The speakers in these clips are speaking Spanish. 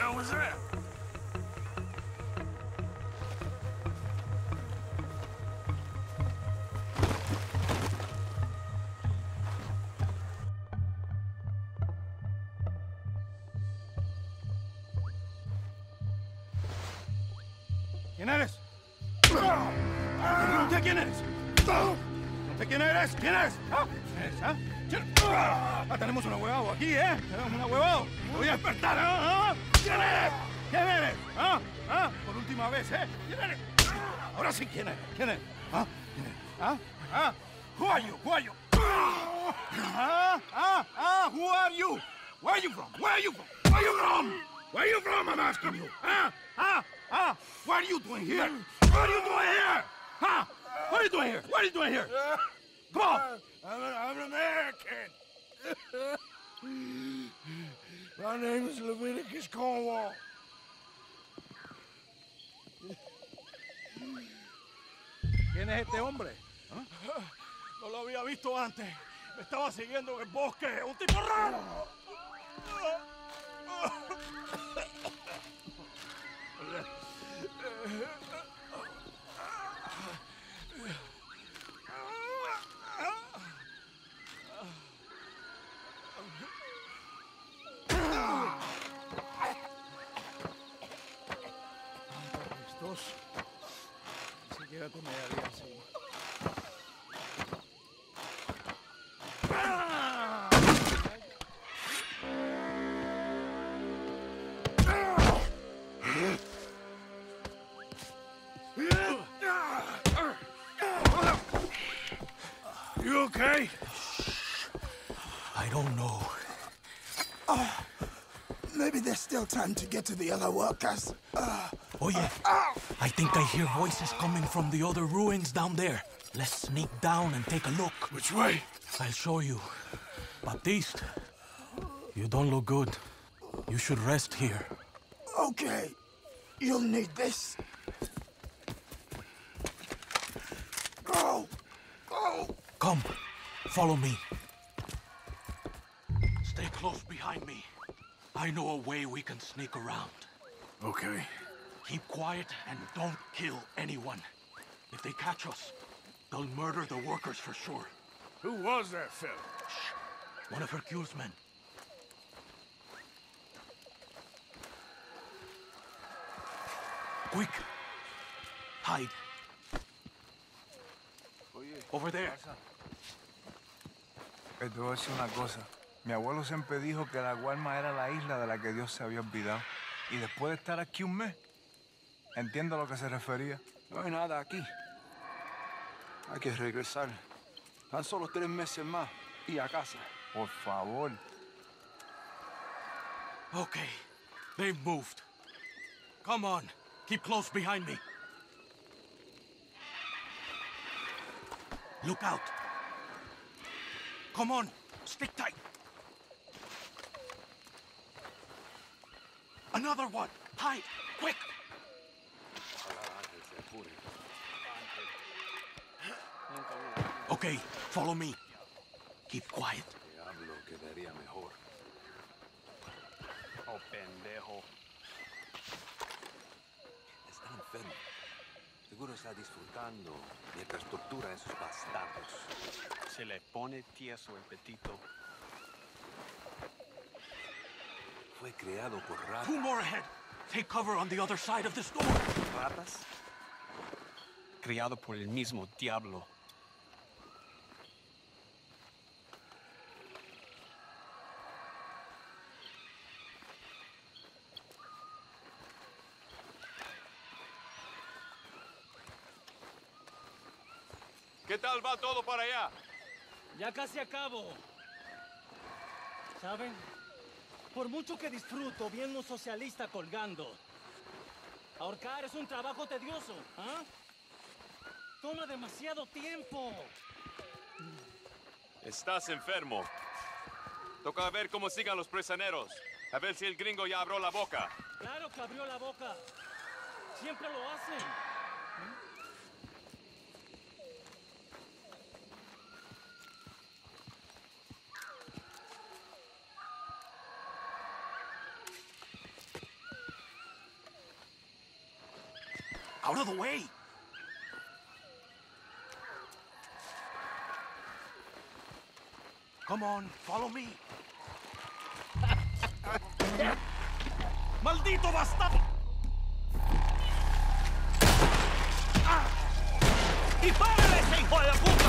hell was that? ¿Quién eres? Pregunté quién eres. Pregunté quién eres. ¿Quién eres? ¿Quién eres? Tenemos un ahuevado aquí, ¿eh? Tenemos un ahuevado. Te voy a despertar, ¿eh? ¿Quién eres? ¿Quién eres? Por última vez, ¿eh? ¿Quién eres? Ahora sí, ¿quién eres? ¿Quién eres? ¿Quién eres? Who are you? Who are you? Who are you? Where are you from? Where are you from? Where are you from? Where are you from? I'm asking you. What are you doing here? What are you doing here? What are you doing here? What are you doing here? Come on. I'm an American. My name is Leviticus Cornwall. ¿Quién es este hombre? No lo había visto antes. Me estaba siguiendo en el bosque. ¡Un tipo raro! Estos ni siquiera te me daría así. You okay? I don't know. Maybe there's still time to get to the other workers. Oh yeah, I think I hear voices coming from the other ruins down there. Let's sneak down and take a look. Which way? I'll show you. Baptiste, you don't look good. You should rest here. Okay, you'll need this. Go! Go! Come, follow me. Stay close behind me. I know a way we can sneak around. Okay. Keep quiet and don't kill anyone. If they catch us, they'll murder the workers for sure. Who was that fella? Shh. One of Hercule's men. Quick. Hide. Over there. Te voy a decir una cosa. Mi abuelo siempre dijo que la Guarma era la isla de la que Dios se había olvidado. Y después de estar aquí un mes, entiendo a lo que se refería. No hay nada aquí. Hay que regresar. Tan solo 3 meses más y a casa. Por favor. Okay. They've moved. Come on. Keep close behind me. Look out. Come on. Stick tight. Another one! Hide! Quick! Okay, follow me. Keep quiet. Diablo, quedaría mejor. Oh, pendejo. Está enfermo. Seguro está disfrutando mientras tortura a esos bastardos. Se le pone tieso el petito. Fue creado por ratas. 2 more ahead. Take cover on the other side of this door. ¿Ratas? Criado por el mismo diablo. ¿Qué tal va todo para allá? Ya casi acabo. ¿Saben? Por mucho que disfruto viendo un socialista colgando, ahorcar es un trabajo tedioso, ¿ah? Toma demasiado tiempo. Estás enfermo. Toca ver cómo sigan los prisioneros. A ver si el gringo ya abrió la boca. Claro que abrió la boca. Siempre lo hacen. Out of the way. Come on, follow me. ¡Maldito bastardo! ¡Dispárale, ese hijo de puta!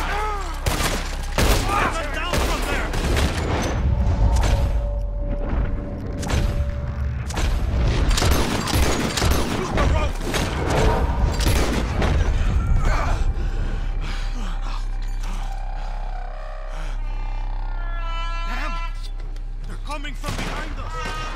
Get down from there! Use the rope! Damn! They're coming from behind us!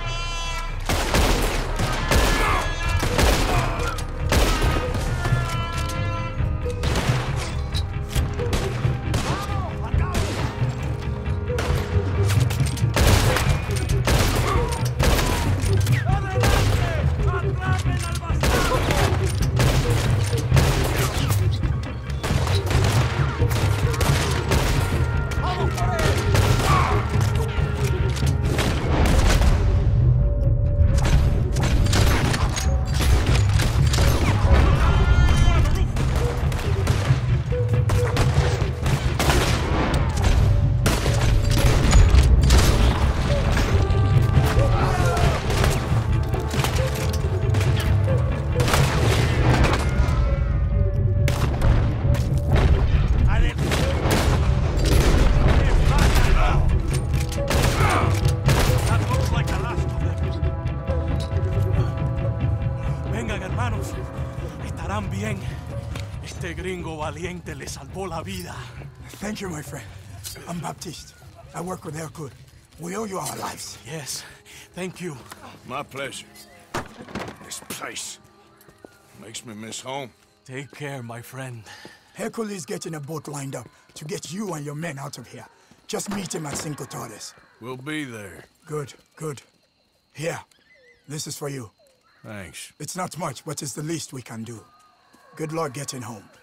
Bien. Este gringo valiente le salvó la vida. Thank you, my friend. I'm Baptiste. I work with Hercule. We owe you our lives. Yes, thank you. My pleasure. This place makes me miss home. Take care, my friend. Hercule is getting a boat lined up to get you and your men out of here. Just meet him at Cinco Torres. We'll be there. Good, good. Here, this is for you. Thanks. It's not much, but it's the least we can do. Good luck getting home.